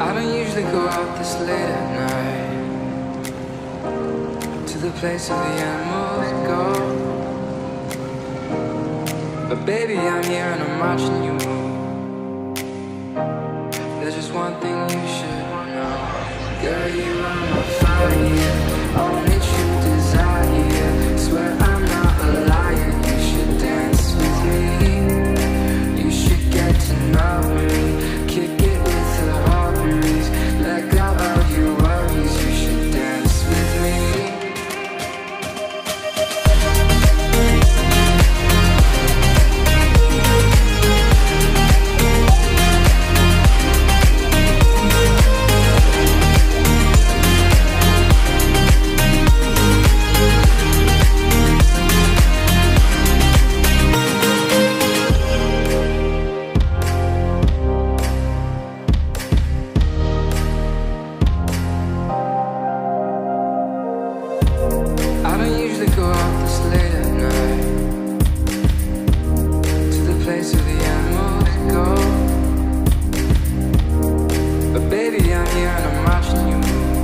I don't usually go out this late at night, to the place where the animals go. But baby, I'm here and I'm watching you move. There's just one thing you should know. Girl, you are my fire, only true desire. Swear I'm not a liar, you should dance with me. You should get to know me, kick it with the hobbies. Let go of your worries, you should dance with me. I don't usually go out this late at night, to the place where the animals go. But baby, I'm here and I'm watching you move.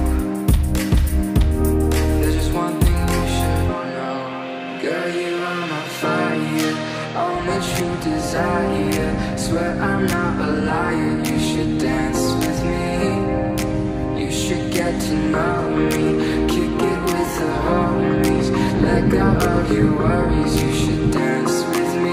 There's just one thing you should know. Girl, you are my fire, only true desire. Swear I'm not a liar, you should dance with me. You should get to know me, kick it with the homies. Let go of your worries, you should dance with me.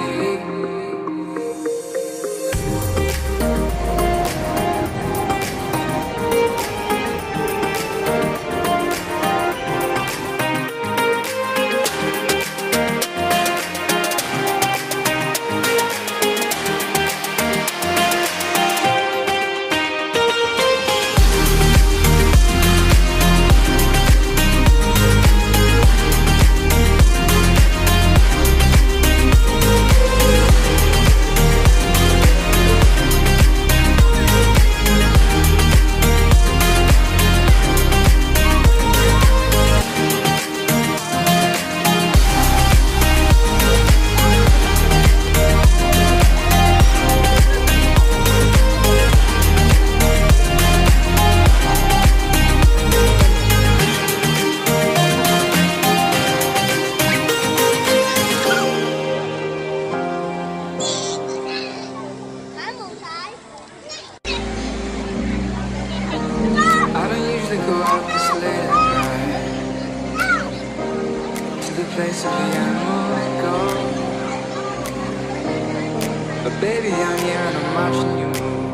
I don't usually go out this late at night, to the place where the animals go. But baby, I'm here and I'm watching you move.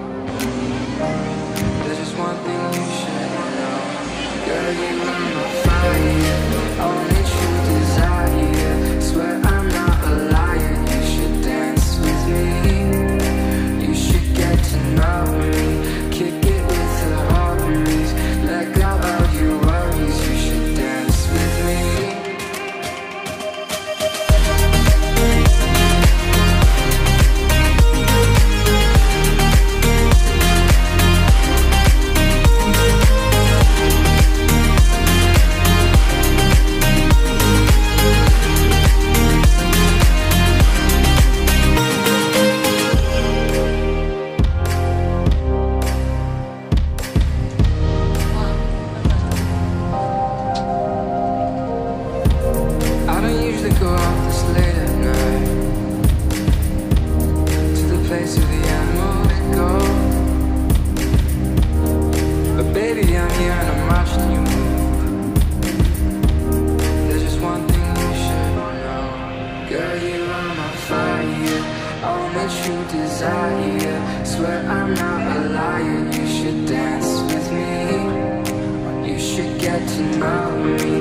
There's just one thing you should know. Girl, you are my fire, only true desire. Swear I'm not a liar, you should dance with me. You should get to know me, kick it with the hobbies. Let go of your worries, you should dance with me. I don't usually go out this late at night, to the place where the animals go. But baby, I'm here and I'm watching you move. There's just one thing you should know. Girl, you are my fire, only true desire. Swear I'm not a liar, you should dance with me. You should get to know me,